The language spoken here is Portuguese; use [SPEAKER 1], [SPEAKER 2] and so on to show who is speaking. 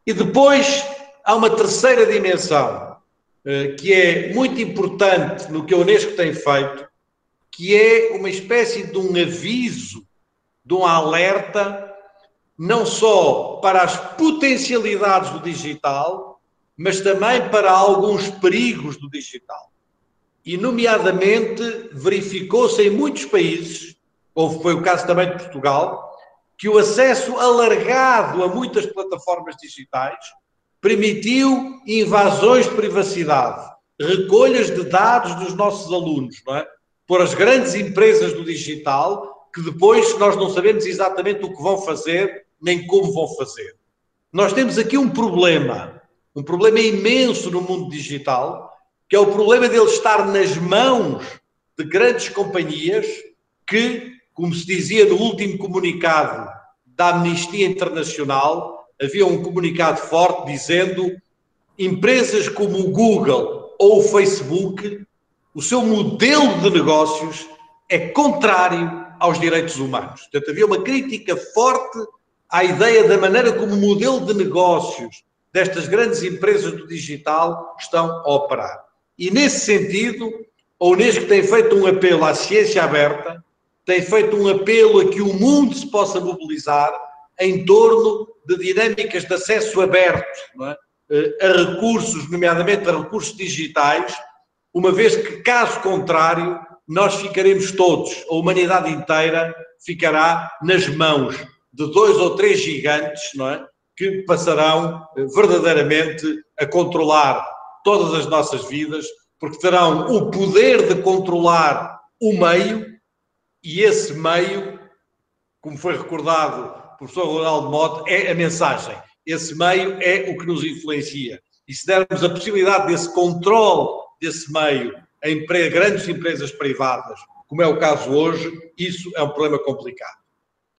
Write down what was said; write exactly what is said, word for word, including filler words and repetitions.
[SPEAKER 1] E depois há uma terceira dimensão, que é muito importante no que a Unesco tem feito, que é uma espécie de um aviso, de um alerta, não só para as potencialidades do digital, mas também para alguns perigos do digital. E, nomeadamente, verificou-se em muitos países, ou foi o caso também de Portugal, que o acesso alargado a muitas plataformas digitais permitiu invasões de privacidade, recolhas de dados dos nossos alunos, não é? Por as grandes empresas do digital, que depois nós não sabemos exatamente o que vão fazer, nem como vão fazer. Nós temos aqui um problema, um problema imenso no mundo digital, que é o problema dele estar nas mãos de grandes companhias que, como se dizia no último comunicado da Amnistia Internacional, havia um comunicado forte dizendo empresas como o Google ou o Facebook, o seu modelo de negócios é contrário aos direitos humanos. Portanto, havia uma crítica forte à ideia da maneira como o modelo de negócios destas grandes empresas do digital estão a operar. E, nesse sentido, a Unesco tem feito um apelo à ciência aberta, tem feito um apelo a que o mundo se possa mobilizar em torno de dinâmicas de acesso aberto, não é? A recursos, nomeadamente a recursos digitais, uma vez que, caso contrário, nós ficaremos todos, a humanidade inteira ficará nas mãos de dois ou três gigantes, não é? Que passarão verdadeiramente a controlar todas as nossas vidas, porque terão o poder de controlar o meio, e esse meio, como foi recordado pelo professor Ronaldo Mote, é a mensagem. Esse meio é o que nos influencia. E se dermos a possibilidade desse controle desse meio em grandes empresas privadas, como é o caso hoje, isso é um problema complicado.